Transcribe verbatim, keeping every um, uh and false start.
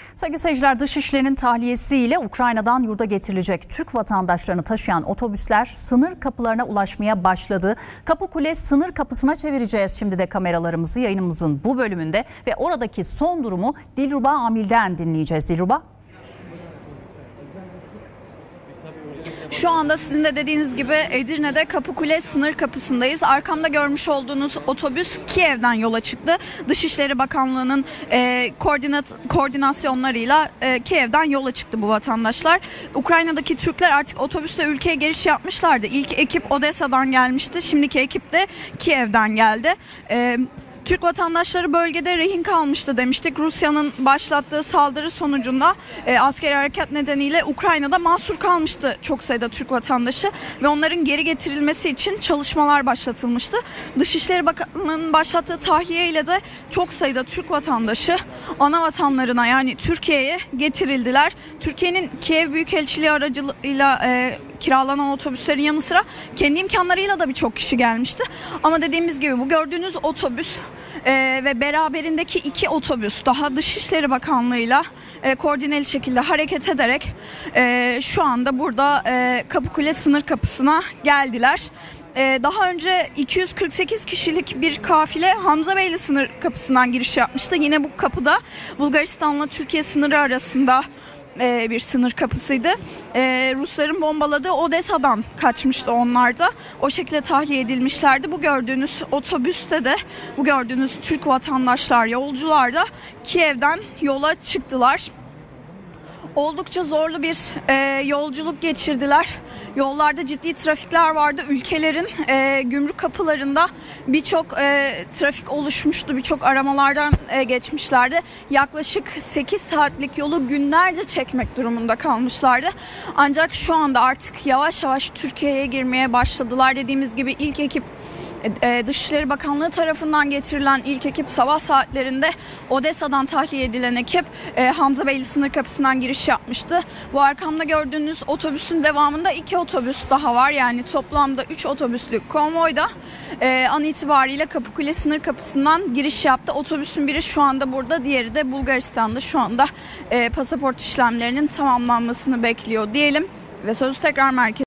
Sevgili seyirciler, Dışişleri'nin tahliyesiyle Ukrayna'dan yurda getirilecek Türk vatandaşlarını taşıyan otobüsler sınır kapılarına ulaşmaya başladı. Kapıkule sınır kapısına çevireceğiz şimdi de kameralarımızı yayınımızın bu bölümünde ve oradaki son durumu Dilruba Amil'den dinleyeceğiz. Dilruba. Şu anda sizin de dediğiniz gibi Edirne'de Kapıkule sınır kapısındayız. Arkamda görmüş olduğunuz otobüs Kiev'den yola çıktı. Dışişleri Bakanlığı'nın e, koordinat, koordinasyonlarıyla e, Kiev'den yola çıktı bu vatandaşlar. Ukrayna'daki Türkler artık otobüsle ülkeye giriş yapmışlardı. İlk ekip Odessa'dan gelmişti. Şimdiki ekip de Kiev'den geldi. E, Türk vatandaşları bölgede rehin kalmıştı demiştik. Rusya'nın başlattığı saldırı sonucunda e, askeri harekat nedeniyle Ukrayna'da mahsur kalmıştı çok sayıda Türk vatandaşı ve onların geri getirilmesi için çalışmalar başlatılmıştı. Dışişleri Bakanlığı'nın başlattığı tahliye ile de çok sayıda Türk vatandaşı ana vatanlarına yani Türkiye'ye getirildiler. Türkiye'nin Kiev Büyükelçiliği aracılığıyla e, kiralanan otobüslerin yanı sıra kendi imkanlarıyla da birçok kişi gelmişti. Ama dediğimiz gibi bu gördüğünüz otobüs e, ve beraberindeki iki otobüs daha Dışişleri Bakanlığı'yla e, koordineli şekilde hareket ederek e, şu anda burada e, Kapıkule sınır kapısına geldiler. Ee, daha önce iki yüz kırk sekiz kişilik bir kafile Hamzabeyli sınır kapısından giriş yapmıştı. Yine bu kapıda Bulgaristan'la Türkiye sınırı arasında e, bir sınır kapısıydı. E, Rusların bombaladığı Odessa'dan kaçmıştı onlar da. O şekilde tahliye edilmişlerdi. Bu gördüğünüz otobüste de bu gördüğünüz Türk vatandaşlar, yolcular da Kiev'den yola çıktılar. Oldukça zorlu bir e, yolculuk geçirdiler. Yollarda ciddi trafikler vardı. Ülkelerin e, gümrük kapılarında birçok e, trafik oluşmuştu. Birçok aramalardan e, geçmişlerdi. Yaklaşık sekiz saatlik yolu günlerce çekmek durumunda kalmışlardı. Ancak şu anda artık yavaş yavaş Türkiye'ye girmeye başladılar. Dediğimiz gibi ilk ekip e, Dışişleri Bakanlığı tarafından getirilen ilk ekip sabah saatlerinde Odessa'dan tahliye edilen ekip e, Hamzabeyli sınır kapısından giriş yapmıştı. Bu arkamda gördüğünüz otobüsün devamında iki otobüs daha var. Yani toplamda üç otobüslük konvoyda e, an itibariyle Kapıkule sınır kapısından giriş yaptı. Otobüsün biri şu anda burada, diğeri de Bulgaristan'da şu anda e, pasaport işlemlerinin tamamlanmasını bekliyor diyelim ve sözü tekrar merkez